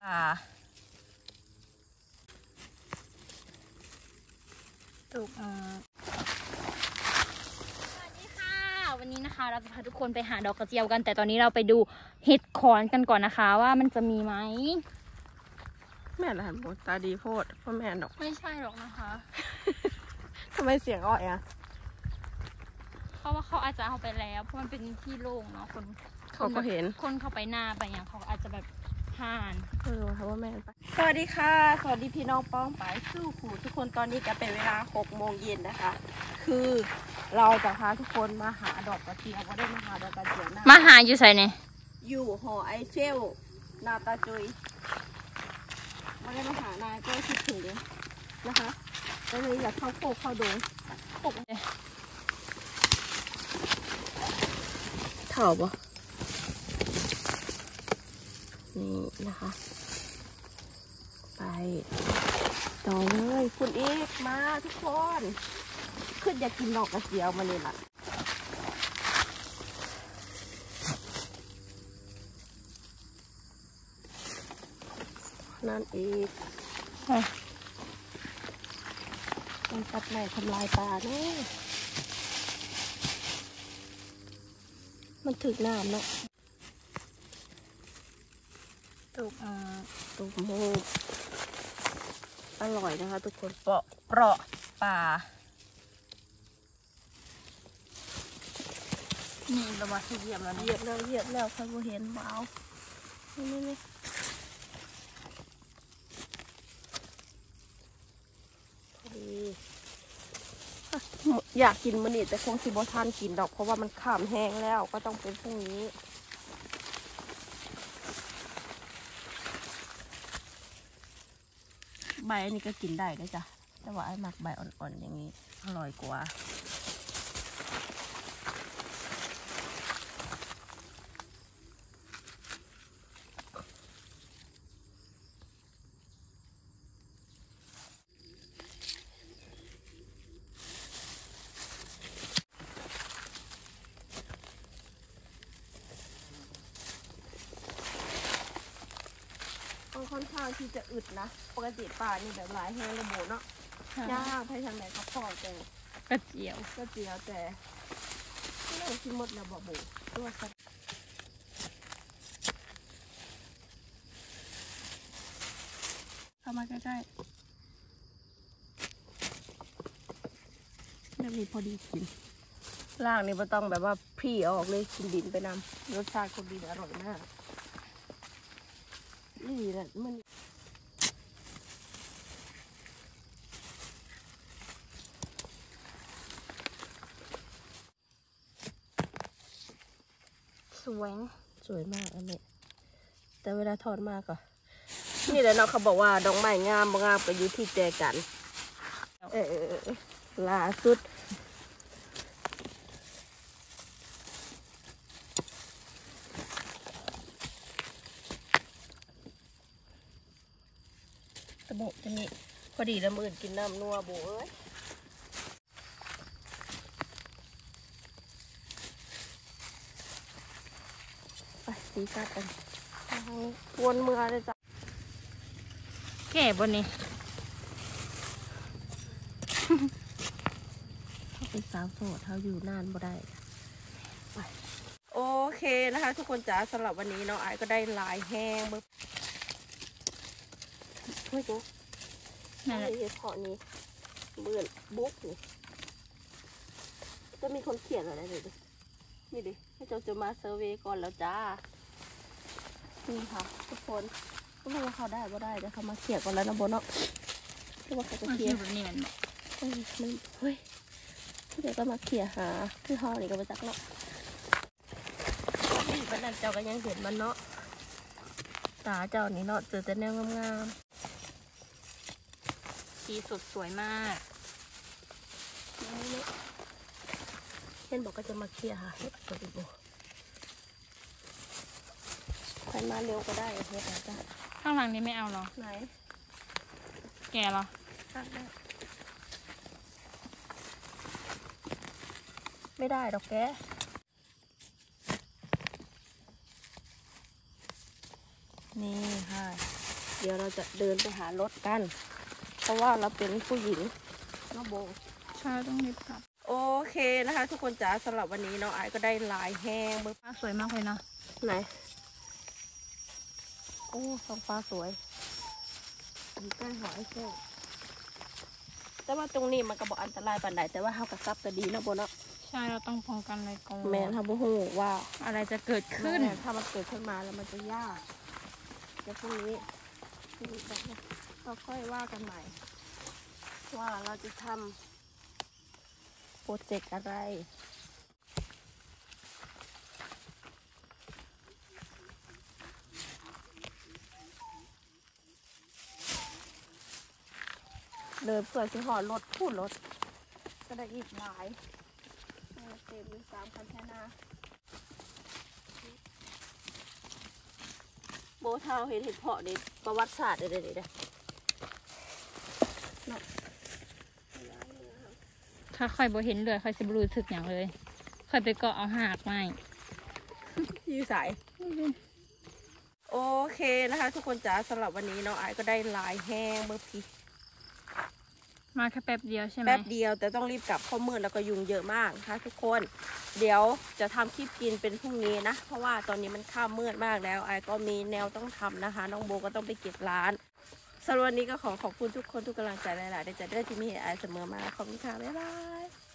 ถูกสวัสดีค่ะวันนี้นะคะเราจะพาทุกคนไปหาดอกกระเจียวกันแต่ตอนนี้เราไปดูเห็ดขอนกันก่อนนะคะว่ามันจะมีไหมแม่ละหันบนตาดีโพดพ่อแม่ดอกไม่ใช่หรอกนะคะทำไมเสียงอ้อยอ่ะเพราะว่าเขาอาจจะเอาไปแล้วเพราะมันเป็นที่โล่งเนาะเขาก็เห็นคนเข้าไปหน้าไปอย่างเขาอาจจะแบบผ่านค่ะว่าแม่ไปสวัสดีค่ะสวัสดีพี่น้องป้องไปสู้ขู่ทุกคนตอนนี้ก็เป็นเวลา6 โมงเย็นนะคะคือเราจะพาทุกคนมาหาดอกกระเจียวก็ได้มาหาดอกกระเจียวมาหาอยู่ใส่เนี่ยอยู่หอไอเฟลนาตาจุยไม่ได้มาหานายก็คิดถึงนะคะก็เลยอยากเข้าโคกเข้าดงเถ่าปะนี่นะคะไปต่อเลยคุณอีกมาทุกคนขึ้นอยากกินดอกกระเจียวมาเลยล่ะนั่นอีกมันตัดใหม่ทำลายป่าเนี่ยมันถึกน้ำเนาะตุกมูอร่อยนะคะทุกคนเปราะป่านี่เรามาเหยียบแล้วเหยียบแล้วใครบ่เห็นเบานี่อยากกินมันนี่แต่คงสิบ่ทันกินดอกเพราะว่ามันข้ามแห้งแล้วก็ต้องเป็นพรุ่งนี้ใบอันนี้ก็กินได้นะจ๊ะแต่ว่าไอ้หมักใบอ่อนๆอย่างนี้อร่อยกว่าค่อนข้างที่จะอึดนะปกติป่านี่แบบหลายแห้งระโบเนาะย่างไปทางไหนก็พอแต่กระเจียวแต่เรื่องที่หมดแล้วบ่โบตัวสัตว์เข้ามาใกล้ๆแบบนี้พอดีกินล่างนี่ไม่ต้องแบบว่าพี่ออกเลยกินดินไปนำรสชาติคนดินอร่อยมากนี่แหละมันสวยมากอันนี้แต่เวลาทอดมากก็นี่แหละเนาะเขาบอกว่าดอกไม้งามบ่งามก็อยู่ที่แจกันล่าสุดตะบกจะนี่พอดีละมื่นกินน้ำนัวโบเอ้ยไปสีกัดกันวนเมือเลยจ้ะแก่บนนี้เขาเป็นสาวโสดเขาอยู่นานบ่ได้ไปโอเคนะคะทุกคนจ๋าสำหรับวันนี้น้องไอก็ได้ลายแห้งปึ๊บเฮ้ยจ๊ะนั่นแหละเพาะนี้เบื่อบุ๊กนี่จะมีคนเขียนอะไรเลยดินี่ดิให้เจ้าจะมาเซอร์เวย์ก่อนแล้วจ้านี่ค่ะทุกคนก็ไม่ว่าเขาได้ก็ได้แต่เขามาเขียนก่อนแล้วนะโบเนาะที่ว่าเขาจะเขียนแบบนี้มันเฮ้ยเดี๋ยวก็มาเขียนหาที่ห้องนี่ก็มาจักเนาะนี่บ้านนั้นเจ้าก็ยังเห็นมันเนาะตาเจ้านี่เนาะเจอแต่แนวงามสีสดสวยมากเห็นบอกก็จะมาเคลียร์หาเห็ดตัวดิโบใครมาเร็วก็ได้เห็ดจ้ะข้างหลังนี้ไม่เอาหรอไหนแกหรอไม่ได้ดอกแกนี่ค่ะเดี๋ยวเราจะเดินไปหารถกัน เพราะว่าเราเป็นผู้หญิงน้องโบใช่ต้องรีบกลับโอเคนะคะทุกคนจ๋าสำหรับวันนี้น้องไอซ์ก็ได้ลายแห้งเบิ้งฟ้าสวยมากเลยนะไหนโอ้ท้องฟ้าสวยอยู่ใกล้หอไอเช่แต่ว่าตรงนี้มันก็บอกอันตรายปานใดแต่ว่าเฮากระซับก็ดีเนาะโบเนาะใช่เราต้องป้องกันเลยก่อนแม่นทำบ่ฮู้ว่าอะไรจะเกิดขึ้นแม่ถ้ามันเกิดขึ้นมาแล้วมันจะยากเดี๋ยวพรุ่งนี้เราค่อยว่ากันใหม่ ว่าเราจะทำโปรเจกต์อะไรเลยเพื่อจะห่อรถพูดรถก็ได้อีกหลายเต็มเลย3 คันแค่นาโบเท่าเห็ดเพาะในประวัติศาสตร์เด็ดๆถ้าใครบ่เห็นเลยใครจะบรู้สึกอย่างเลยใครไปเกาะเอาหากไม่อยู่สายโอเคนะคะ ทุกคนจ๋าสำหรับวันนี้น้องไอซ์ก็ได้ลายแห้งเบอร์พีมาแค่แป๊บเดียวใช่ไหมแป๊บเดียวแต่ต้องรีบกลับเข้ามืดแล้วก็ยุงเยอะมากนะคะทุกคนเดี๋ยวจะทำคลิปกินเป็นพรุ่งนี้นะ เพราะว่าตอนนี้มันค่ำมืดมากแล้วไอซ์ก็มีแนวต้องทำนะคะ น้องโบก็ต้องไปเก็บร้านสำหรับวันนี้ก็ขอบคุณทุกคนทุกกำลังใจหลายๆได้จะได้ที่มีไอซ์เสมอมาขอบคุณค่ะบ๊ายบาย